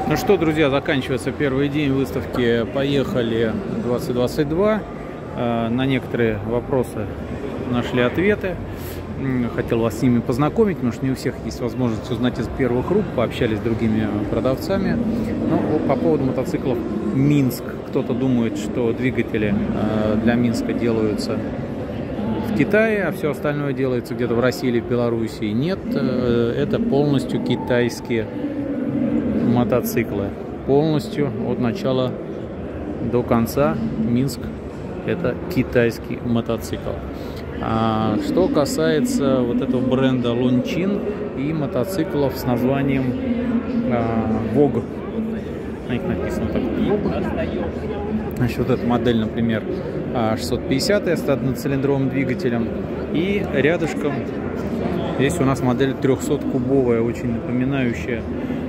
Ну что, друзья, заканчивается первый день выставки «Поехали 2022». На некоторые вопросы нашли ответы. Хотел вас с ними познакомить, потому что не у всех есть возможность узнать из первых рук, пообщались с другими продавцами. Но по поводу мотоциклов Минск. Кто-то думает, что двигатели для Минска делаются в Китае, а все остальное делается где-то в России или в Белоруссии. Нет, это полностью китайские мотоциклы. Полностью от начала до конца Минск — это китайский мотоцикл. Что касается вот этого бренда Лончин и мотоциклов с названием Vogue, на них написано так Vogue. Значит, вот эта модель, например, 650 с одноцилиндровым двигателем. И рядышком здесь у нас модель 300-кубовая, очень напоминающая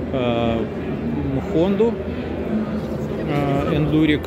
Honda Enduric,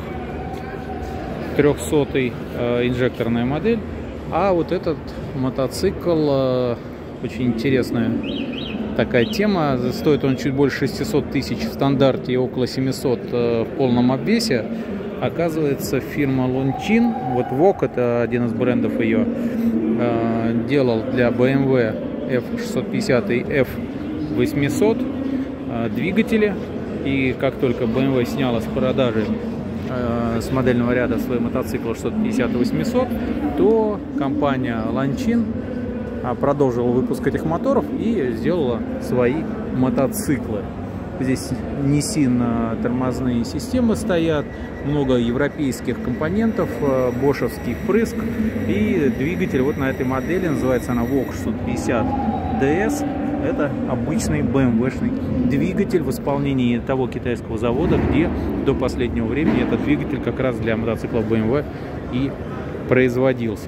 300-й инжекторная модель. А вот этот мотоцикл, очень интересная такая тема, стоит он чуть больше 600 тысяч в стандарте и около 700 в полном обвесе. Оказывается, фирма Лончин, вот Vogue, это один из брендов ее, делал для BMW F650 и F800 двигатели. И как только BMW сняла с продажи с модельного ряда свои мотоциклы 650 и 800, то компания Лончин продолжила выпуск этих моторов и сделала свои мотоциклы. Здесь Nissin тормозные системы стоят, много европейских компонентов, бошевский впрыск, и двигатель вот на этой модели, называется она Vogue 650 DS. Это обычный BMW-шный двигатель в исполнении того китайского завода, где до последнего времени этот двигатель как раз для мотоциклов BMW и производился.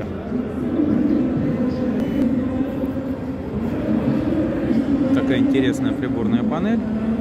Такая интересная приборная панель.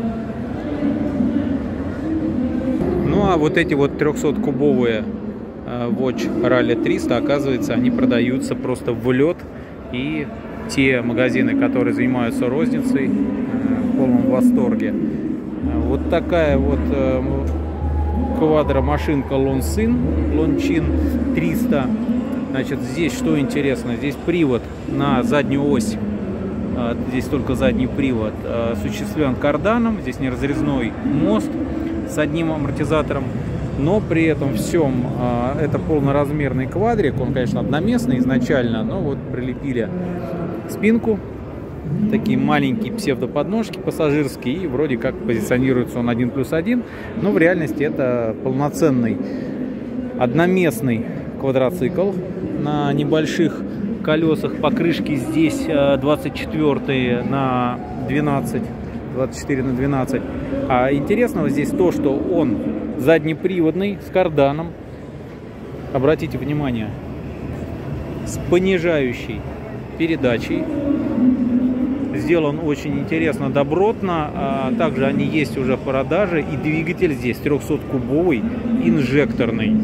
Ну а вот эти вот 300-кубовые Watch Rally 300, оказывается, они продаются просто в лед, и те магазины, которые занимаются розницей, в полном восторге. Вот такая вот квадромашинка Лончин 300. Значит, здесь что интересно, здесь привод на заднюю ось, здесь только задний привод, осуществлен карданом, здесь неразрезной мост с одним амортизатором, но при этом всем это полноразмерный квадрик, он, конечно, одноместный изначально, но вот прилепили спинку, такие маленькие псевдоподножки пассажирские, и вроде как позиционируется он 1+1, но в реальности это полноценный одноместный квадроцикл на небольших колесах. Покрышки здесь 24 на 12, 24 на 12. А интересного здесь то, что он заднеприводный, с карданом. Обратите внимание, с понижающей передачей. Сделан очень интересно, добротно. Также они есть уже в продаже. И двигатель здесь 300-кубовый, инжекторный.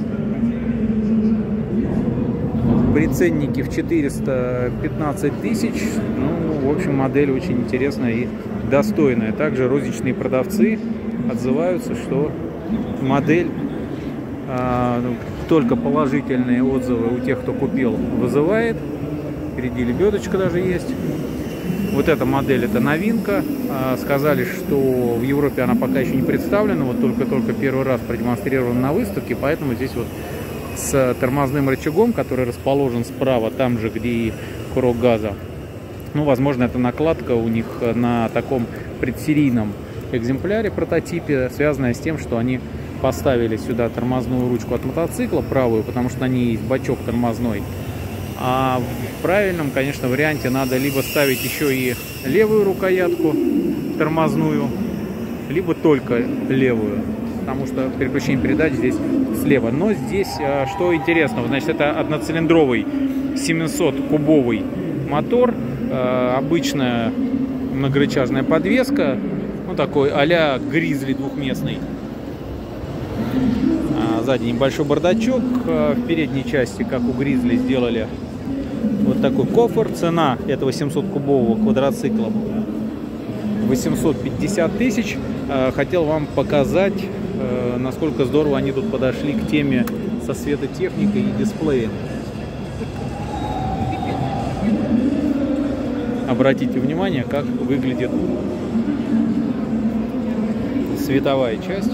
При ценнике в 415 тысяч. Ну, в общем, модель очень интересная и достойная. Также розничные продавцы отзываются, что модель, только положительные отзывы у тех, кто купил, вызывает. Впереди лебедочка даже есть. Вот эта модель — это новинка. Сказали, что в Европе она пока еще не представлена. Вот только первый раз продемонстрирована на выставке. Поэтому здесь вот с тормозным рычагом, который расположен справа, там же, где и курок газа. Ну, возможно, это накладка у них на таком предсерийном экземпляре, прототипе, связанная с тем, что они поставили сюда тормозную ручку от мотоцикла, правую, потому что на ней есть бачок тормозной. А в правильном, конечно, варианте надо либо ставить еще и левую рукоятку тормозную, либо только левую, потому что переключение передач здесь слева. Но здесь что интересного, значит, это одноцилиндровый 700-кубовый мотор, обычная многорычажная подвеска, ну такой а-ля Гризли двухместный. Сзади небольшой бардачок, в передней части, как у Гризли, сделали вот такой кофр. Цена этого 700-кубового квадроцикла 850 тысяч. Хотел вам показать, насколько здорово они тут подошли к теме со светотехникой и дисплеем. Обратите внимание, как выглядит световая часть.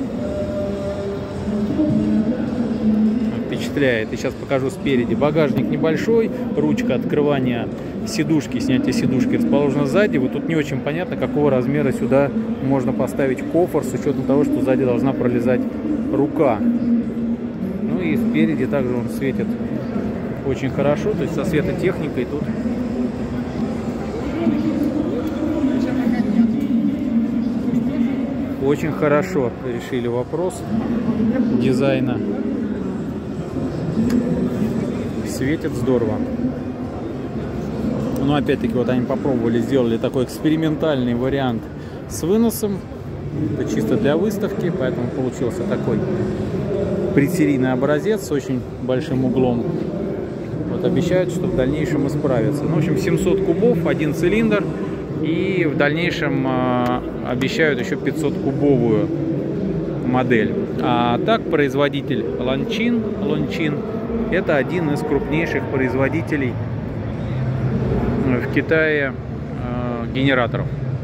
Впечатляет. И сейчас покажу спереди. Багажник небольшой, ручка открывания сидушки, снятия сидушки расположена сзади. Вот тут не очень понятно, какого размера сюда можно поставить кофр, с учетом того, что сзади должна пролезать рука. Ну и спереди также он светит очень хорошо, то есть со светотехникой тут очень хорошо решили вопрос дизайна. Светит здорово. Но опять-таки вот они попробовали, сделали такой экспериментальный вариант с выносом. Это чисто для выставки, поэтому получился такой предсерийный образец с очень большим углом. Вот обещают, что в дальнейшем исправится. Ну, в общем, 700 кубов, один цилиндр. И в дальнейшем обещают еще 500-кубовую модель. А так производитель Lonqin это один из крупнейших производителей в Китае генераторов.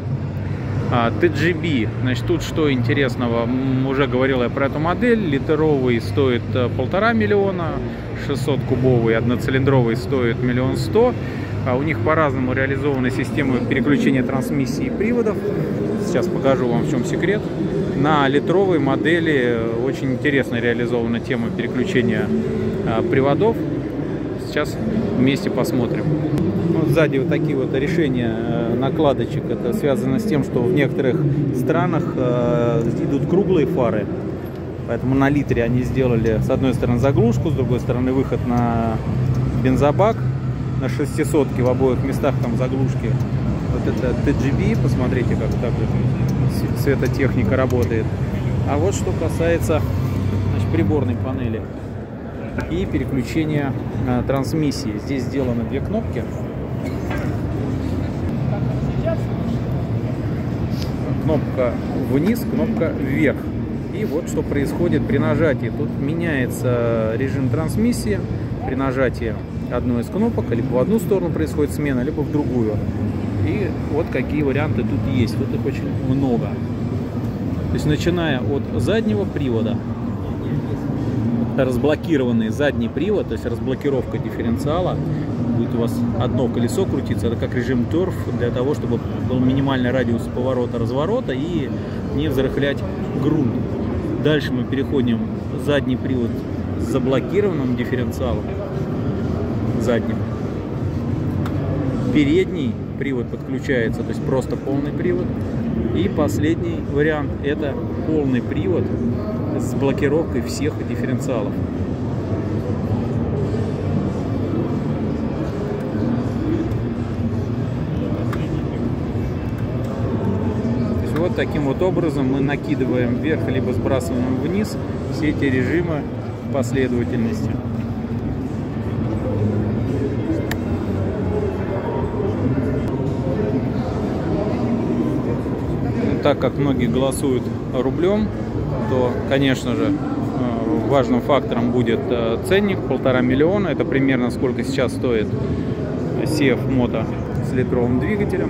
TGB, значит, тут что интересного, уже говорил я про эту модель. Литровый стоит 1,5 миллиона, 600-кубовый одноцилиндровый стоит 1 100 000. У них по-разному реализованы системы переключения трансмиссии и приводов. Сейчас покажу вам, в чем секрет. На литровой модели очень интересно реализована тема переключения приводов. Сейчас вместе посмотрим. Вот сзади вот такие вот решения накладочек. Это связано с тем, что в некоторых странах идут круглые фары. Поэтому на литре они сделали с одной стороны заглушку, с другой стороны выход на бензобак. На 600-ке в обоих местах там заглушки. Вот это TGB, посмотрите, как так светотехника работает. А вот что касается, значит, приборной панели и переключения трансмиссии. Здесь сделаны две кнопки. Кнопка вниз, кнопка вверх. И вот что происходит при нажатии. Тут меняется режим трансмиссии при нажатии одной из кнопок, либо в одну сторону происходит смена, либо в другую. И вот какие варианты тут есть. Тут их очень много. То есть начиная от заднего привода, разблокированный задний привод, то есть разблокировка дифференциала, будет у вас одно колесо крутиться, это как режим торф, для того, чтобы был минимальный радиус поворота-разворота и не взрыхлять грунт. Дальше мы переходим в задний привод с заблокированным дифференциалом. Задним. Передний привод подключается, то есть просто полный привод. И последний вариант — это полный привод с блокировкой всех дифференциалов. То есть вот таким вот образом мы накидываем вверх либо сбрасываем вниз все эти режимы последовательности. Так как многие голосуют рублем, то, конечно же, важным фактором будет ценник 1,5 миллиона. Это примерно сколько сейчас стоит CF Moto с литровым двигателем.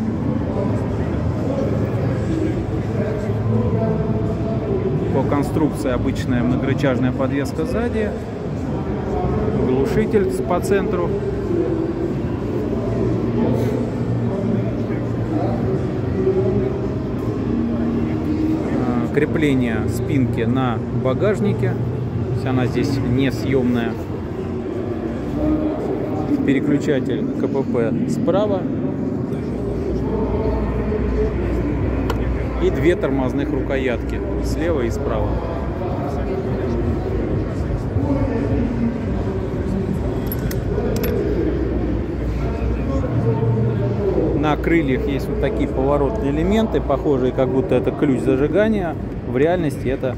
По конструкции обычная многорычажная подвеска сзади, глушитель по центру. Крепление спинки на багажнике, то есть она здесь несъемная. Переключатель КПП справа и две тормозных рукоятки слева и справа. На крыльях есть вот такие поворотные элементы, похожие, как будто это ключ зажигания. В реальности это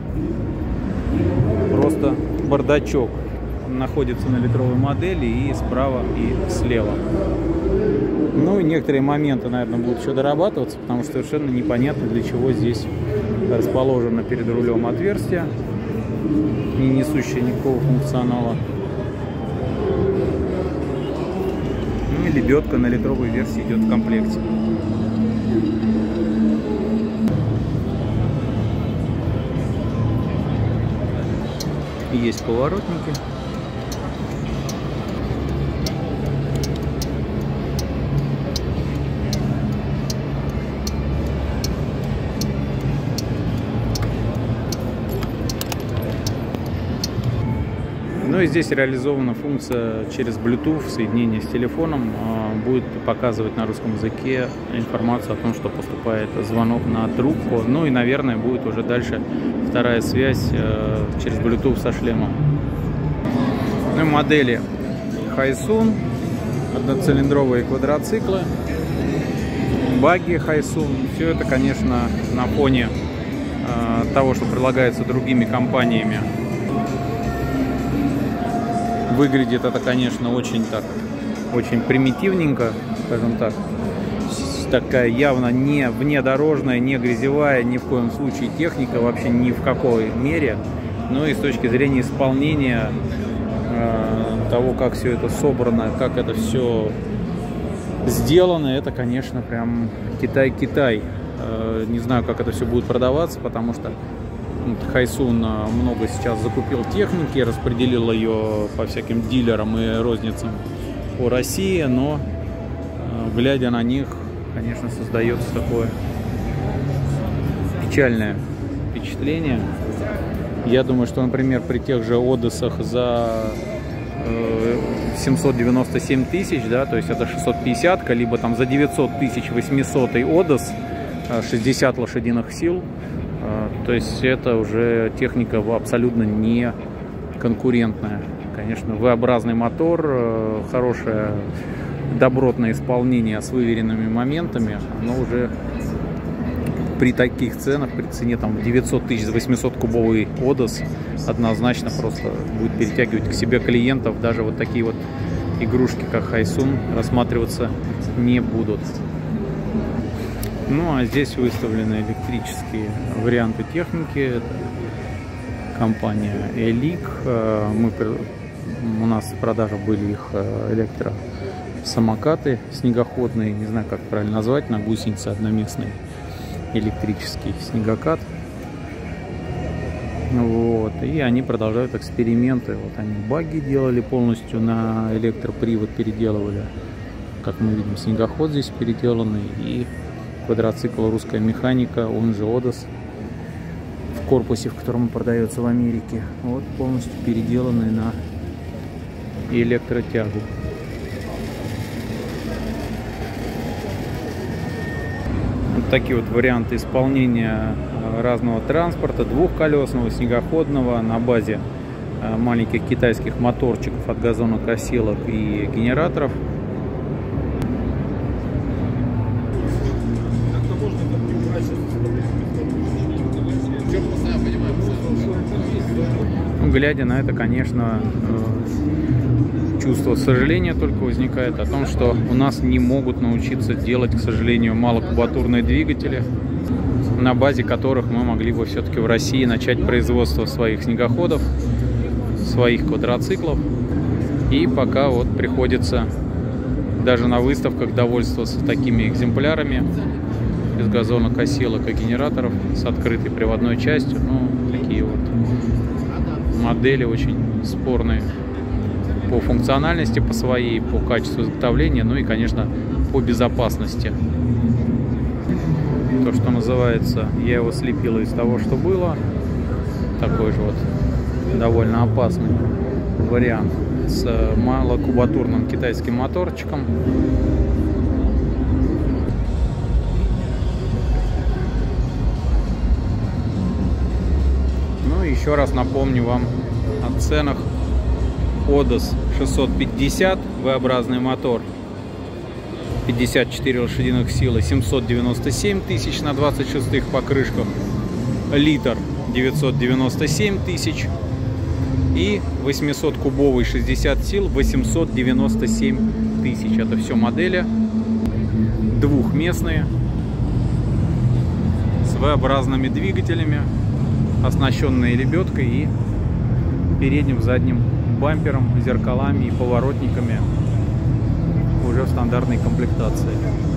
просто бардачок. Он находится на литровой модели и справа, и слева. Ну и некоторые моменты, наверное, будут еще дорабатываться, потому что совершенно непонятно, для чего здесь расположено перед рулем отверстие, не несущее никакого функционала. Ну и лебедка на литровой версии идет в комплекте. Есть поворотники. Ну и здесь реализована функция через Bluetooth соединение с телефоном. Будет показывать на русском языке информацию о том, что поступает звонок на трубку. Ну и, наверное, будет уже дальше вторая связь через Bluetooth со шлемом. Ну и модели Хайсун, одноцилиндровые квадроциклы, багги Хайсун. Все это, конечно, на фоне того, что предлагается другими компаниями. Выглядит это, конечно, очень примитивненько, скажем так. Такая явно не внедорожная, не грязевая, ни в коем случае техника, вообще ни в какой мере. Но и с точки зрения исполнения того, как все это собрано, как это все сделано, это, конечно, прям Китай-Китай. Не знаю, как это все будет продаваться, потому что Хайсун много сейчас закупил техники, распределил ее по всяким дилерам и розницам по России, но глядя на них, конечно, создается такое печальное впечатление. Я думаю, что, например, при тех же Одессах за 797 тысяч, да, то есть это 650-ка, либо там за 900 тысяч 800-й Одесс, 60 лошадиных сил. То есть это уже техника абсолютно не конкурентная. Конечно, V-образный мотор, хорошее добротное исполнение с выверенными моментами, оно уже при таких ценах, при цене там 900 тысяч за 800 кубовый Одесс однозначно просто будет перетягивать к себе клиентов. Даже вот такие вот игрушки, как Хайсун, рассматриваться не будут. Ну а здесь выставлены электрические варианты техники. Это компания Элик. У нас в продаже были их электросамокаты снегоходные. Не знаю, как правильно назвать. На гусенице одноместный электрический снегокат. Вот. И они продолжают эксперименты. Вот они багги делали полностью на электропривод, переделывали. Как мы видим, снегоход здесь переделанный. И квадроцикл «Русская механика», он же Одесс, в корпусе, в котором он продается в Америке. Вот полностью переделанный на электротягу. Вот такие вот варианты исполнения разного транспорта, двухколесного, снегоходного, на базе маленьких китайских моторчиков от газонокосилок и генераторов. Глядя на это, конечно, чувство сожаления только возникает о том, что у нас не могут научиться делать, к сожалению, малокубатурные двигатели, на базе которых мы могли бы все-таки в России начать производство своих снегоходов, своих квадроциклов. И пока вот приходится даже на выставках довольствоваться такими экземплярами без газонокосилок и генераторов с открытой приводной частью. Ну, такие вот модели очень спорные по функциональности, по своей, по качеству изготовления, ну и, конечно, по безопасности. То, что называется, я его слепила из того, что было. Такой же вот довольно опасный вариант с малокубатурным китайским моторчиком. Ну и еще раз напомню вам о ценах. Одесс 650, V-образный мотор, 54 лошадиных силы, 797 тысяч на 26-х покрышках, литр 997 тысяч и 800-кубовый 60 сил 897 тысяч. Это все модели двухместные, с V-образными двигателями, оснащенные лебедкой и передним задним бампером, зеркалами и поворотниками уже в стандартной комплектации.